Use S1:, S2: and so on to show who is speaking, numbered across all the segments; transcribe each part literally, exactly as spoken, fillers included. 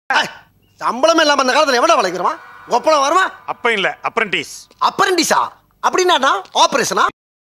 S1: சம்பளமே இல்லாம அந்த காலத்துல எவ்வளவு வளைக்கிறோமா? ஒப்பளம் வருமா?
S2: அப்ப இல்ல, அப்ரண்டிஸ்.
S1: அப்ரண்டிஸா? அப்படின்னா ஆபரேஷனா?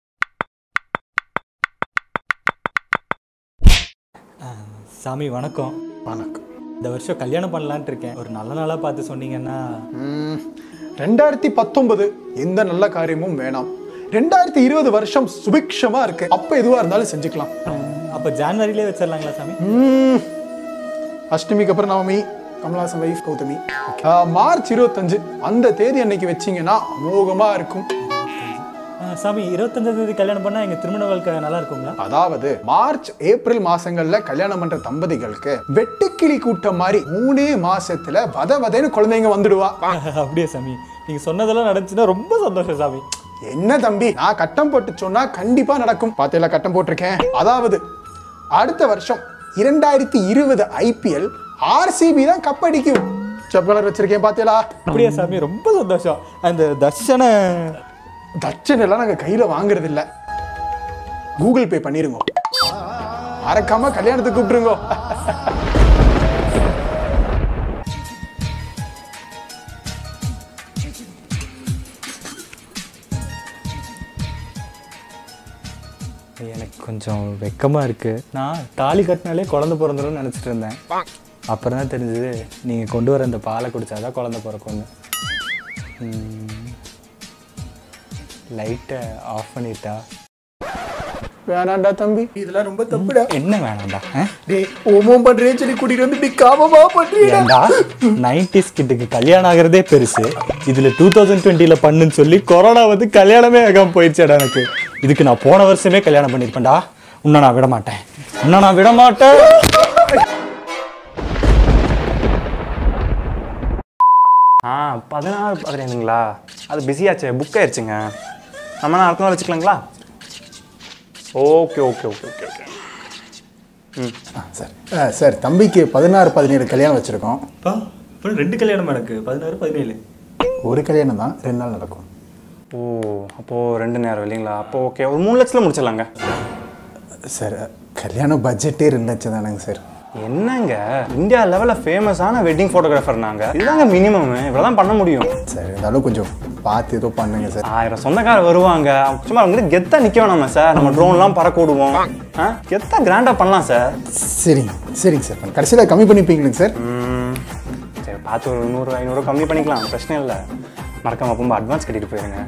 S3: சாமி வணக்கம்.
S4: வணக்கம்.
S3: இந்த வருஷம் கல்யாணம் பண்ணலான்ட்டு இருக்கேன். ஒரு நல்ல நாளா பார்த்து சொன்னீங்கன்னா.
S4: ரெண்டாயிரத்தி பத்தொன்பது எந்த நல்ல காரியமும் வேணாம். ரெண்டாயிரத்தி இருபது வருஷம் சுபிக்ஷமா இருக்கு. அப்ப எதுவா இருந்தாலும் செஞ்சுக்கலாம்.
S3: அப்ப ஜனவரியிலே வச்சிடலாங்களா சாமி?
S4: அஷ்டமிக்கு அப்புறம் நவமி, கமலாசன் வைஃப் கௌதமி. மார்ச் இருபத்தஞ்சு அந்த தேதி அன்னைக்கு வச்சிங்கன்னா அமோகமா இருக்கும்.
S3: சாமி இருபத்தஞ்சாம் தேதி கல்யாணம் பண்ணா எங்க திருமண வாழ்க்கை நல்லா இருக்குங்களா?
S4: அதாவது மார்ச் ஏப்ரல் மாசங்கள்ல கல்யாணம் பண்ற தம்பதிகளுக்கு வெட்டுக்கிளி கூட்டம் மாதிரி மூணே மாசத்துல வத வதன்னு குழந்தைங்க வந்துடுவா.
S3: அப்படியே சாமி, நீங்க சொன்னதெல்லாம் நடந்துச்சுன்னா ரொம்ப சந்தோஷம் சாமி.
S4: என்ன தம்பி, நான் கட்டம் போட்டு சொன்னா கண்டிப்பா நடக்கும். பாத்தீங்களா, கட்டம் போட்டிருக்கேன். அதாவது அடுத்த வருஷம் இரண்டாயிரத்தி இருபது ஐபிஎல் ஆர்சிபி தான் கப் அடிக்கும். செப் கலர் வச்சிருக்கேன் பாத்தீங்களா?
S3: அப்படியே சாமி, ரொம்ப சந்தோஷம். அந்த தர்ஷன
S4: தட்சன் எல்லாம் நாங்க கையில வாங்குறது இல்ல, கூகுள் பே பண்ணிருங்க. மறக்காம கல்யாணத்துக்கு கூப்பிட்டுருங்க.
S3: எனக்கு கொஞ்சம் வெக்கமா இருக்கு. நான் தாலி கட்டினாலே குழந்தை பிறந்துடும் நினைச்சிட்டு இருந்தேன். அப்புறம் தான் தெரிஞ்சது நீங்க கொண்டு வர இந்த பாலை குடிச்சாதான் குழந்தை பிறக்கும்னு. லைட்டை ஆஃப் பண்ணிட்டா?
S4: வேணாண்டா தம்பி, இதெல்லாம் ரொம்ப தப்புடா.
S3: என்ன வேணாண்டா?
S4: டேய், ஓமம் பண்றேன்னு சொல்லி கூட்டிட்டு வந்து பிக்காமமா பண்றீடா.
S3: நைன்டிஸ் கிட்டுக்கு கல்யாணம் ஆகிறதே பெருசு. இதுல டூ தௌசண்ட் டுவெண்ட்டில பண்ணுன்னு சொல்லி கொரோனா வந்து கல்யாணமே ஆகாம போயிடுச்சேடா எனக்கு. இதுக்கு நான் போன வருஷமே கல்யாணம் பண்ணிருப்பேன்டா. இன்னும் நான் விட மாட்டேன், இன்னும் நான் விட மாட்டேன்.
S5: ஆ பதினாறு பதினேழுங்களா? அது பிஸியாச்சு, புக் ஆயிடுச்சுங்க. நம்ம நான் அடுத்த நாள் வச்சுக்கலாங்களா? Okay okay okay okay okay ம்
S4: சார் சார் தம்பிக்கு பதினாறு பதினேழு கல்யாணம் வச்சுருக்கோம்.
S3: ரெண்டு கல்யாணம் எனக்கு, பதினாறு பதினேழு.
S4: ஒரு கல்யாணம் தான், ரெண்டு நாள் நடக்கும்.
S5: ஓ, அப்போது ரெண்டு நேரம் இல்லைங்களா? அப்போது ஓகே, ஒரு மூணு லட்சத்தில் முடிச்சிடலாங்க.
S4: சார் கல்யாணம் பட்ஜெட்டே ரெண்டு லட்சம் தானேங்க சார்.
S5: என்னங்க, இந்தியா லெவலில் ஃபேமஸான வெட்டிங் ஃபோட்டோகிராஃபர் நாங்கள். இதுதாங்க மினிமம், இவ்வளோ தான் பண்ண முடியும்.
S4: சார் இருந்தாலும் கொஞ்சம் பார்த்து ஏதோ பண்ணுங்க சார்.
S5: ஆயிரம் சொந்தக்காரர் வருவாங்க, சும்மா அவங்க கெத்தா நிற்க வேணாமா சார்? நம்ம ட்ரோன்லாம் பறக்க விடுவோம். ஆ கெத்தா கிராண்டாக பண்ணலாம் சார்.
S4: சரிங்க சரிங்க சார், கடைசியில் கம்மி பண்ணிப்பீங்களா சார்?
S5: சரி, பார்த்து ஒரு நூறு ஐநூறு கம்மி பண்ணிக்கலாம், பிரச்சனை இல்லை. மறக்காம ரொம்ப அட்வான்ஸ் கட்டிட்டு போயிருங்க.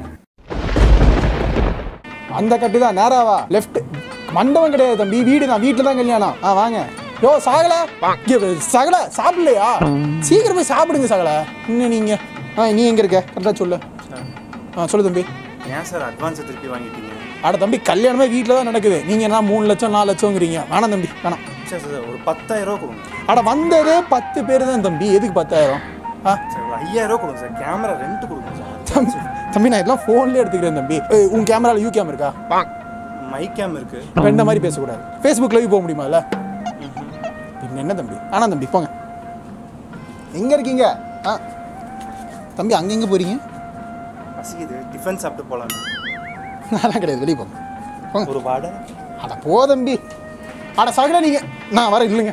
S4: அந்த கட்டு தான் நேராவா? லெஃப்ட். மண்டபம் கிடையாது தம்பி, வீடு தான். வீட்டில் தான் கல்யாணம். ஆ வாங்க. யோ சகல, சகல சாப்பிடலையா? சீக்கிரம் போய் சாப்பிடுங்க சகல. இன்னும் நீங்க ஆ நீ எங்க இருக்க கரெக்டாக சொல்லு. ஆ சொல்லு தம்பி.
S5: ஏன் சார் அட்வான்ஸை திருப்பி வாங்கிட்டீங்க?
S4: ஆட தம்பி, கல்யாணமே வீட்டில் தான் நடக்குது. நீங்கள் என்ன மூணு லட்சம் நாலு லட்சம்ங்கிறீங்க? வேணாம் தம்பி, வேணாம்.
S5: சரி சார், ஒரு பத்தாயிரம் ரூபா கொடுங்க.
S4: ஆட வந்ததே பத்து பேர் தான் தம்பி, எதுக்கு பத்தாயிரம்? ஆ
S5: சரி, ஒரு ஐயாயிரம் ரூபா கொடுங்க சார். கேமரா ரெண்ட் கொடுங்க சார்.
S4: தம்பி தம்பி நான் எல்லாம் ஃபோன்லேயே எடுத்துக்கிறேன் தம்பி. உன் கேமராவில் யூ கேம் இருக்கா?
S5: மை கேம் இருக்கு.
S4: இப்போ இந்த மாதிரி பேசக்கூடாது. ஃபேஸ்புக் லைவ் போக முடியுமா? இல்லை என்ன தம்பி? ஆனால் தம்பி போங்க. எங்கே இருக்கீங்க? ஆ தம்பி, அங்கே எங்கே போகிறீங்க?
S5: பசிக்குது, டிஃபன் சாப்பிட்டு போகலாம்.
S4: அதெல்லாம் கிடையாது, வெளியே போங்க போங்க.
S5: ஒரு வாடை.
S4: அட போ தம்பி. அட சகல நீங்கள், நான் வரேன். இல்லைங்க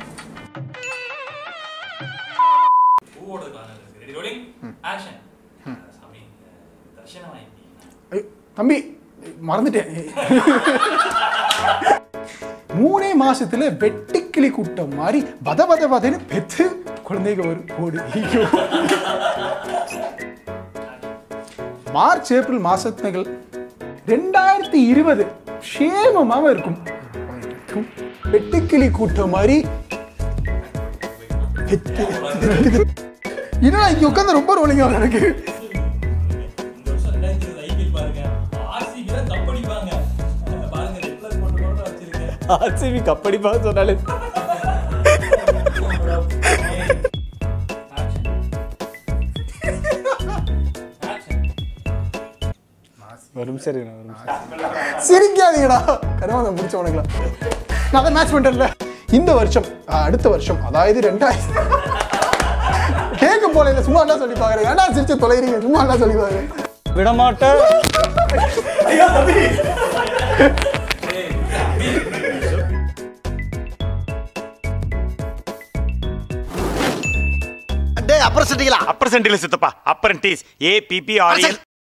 S4: தம்பி, மறந்துட்டேன். மூணே மாசத்துல வெட்டுக்கிளி கூட்டம் மாதிரி வத வத வதன்னு பெத்து குழந்தைங்க ஒரு ஓடு. மார்ச் ஏப்ரல் மாசத்துகள் ரெண்டாயிரத்தி இருபது சேமமாக இருக்கும். வெட்டுக்கிளி கூட்டம் மாதிரி இதெல்லாம் இங்க உட்காந்து ரொம்ப ரோலிங்கா இருக்கு.
S3: ஆர்சிபி கப்படிப்பா சொன்னாலே வரும். சரி,
S4: சிரிக்காதீங்கடா, கருவாங்க முடிச்ச உனக்குலாம். நான் தான் மேட்ச் பண்ணிட்டேன்ல. இந்த வருஷம் அடுத்த வருஷம் அதாவது ரெண்டாயிரம் கேட்க போல இல்லை, சும்மா என்ன சொல்லி பாக்குறேன். ஏன்னா சிரிச்சு தொலைறீங்க, சும்மா என்ன சொல்லி பாக்குறேன்.
S3: விடமாட்டேன்.
S1: டேய் அப்புறம் செட்டிங்களா
S2: அப்ரசன்டில சித்தப்பா apprentice A P P R L